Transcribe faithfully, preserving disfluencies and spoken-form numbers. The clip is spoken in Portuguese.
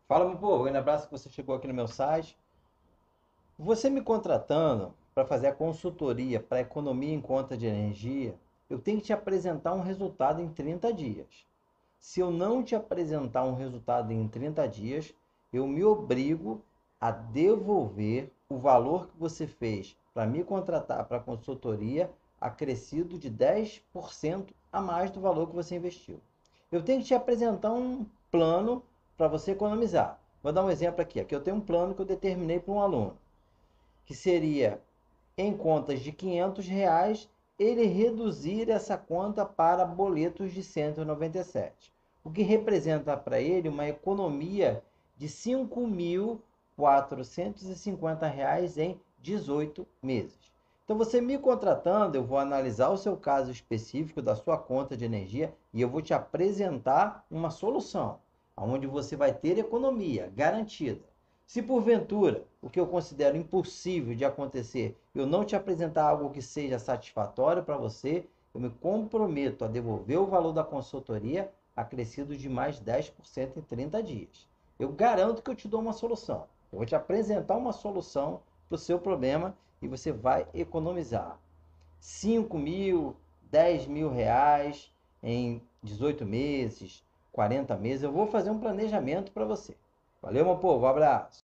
Fala, meu povo, grande abraço que você chegou aqui no meu site. Você me contratando para fazer a consultoria para economia em conta de energia, eu tenho que te apresentar um resultado em trinta dias. Se eu não te apresentar um resultado em trinta dias, eu me obrigo a devolver o valor que você fez para me contratar para a consultoria, acrescido de dez por cento a mais do valor que você investiu. Eu tenho que te apresentar um plano para você economizar. Vou dar um exemplo aqui. Aqui eu tenho um plano que eu determinei para um aluno, que seria em contas de quinhentos reais, ele reduzir essa conta para boletos de cento e noventa e sete, o que representa para ele uma economia de cinco mil quatrocentos e cinquenta reais em dezoito meses. Então, você me contratando, eu vou analisar o seu caso específico da sua conta de energia e eu vou te apresentar uma solução, onde você vai ter economia garantida. Se porventura o que eu considero impossível de acontecer, eu não te apresentar algo que seja satisfatório para você, eu me comprometo a devolver o valor da consultoria acrescido de mais dez por cento em trinta dias. Eu garanto que eu te dou uma solução. Eu vou te apresentar uma solução para o seu problema e você vai economizar cinco mil, dez mil reais em dezoito meses, quarenta meses. Eu vou fazer um planejamento para você. Valeu, meu povo. Um abraço.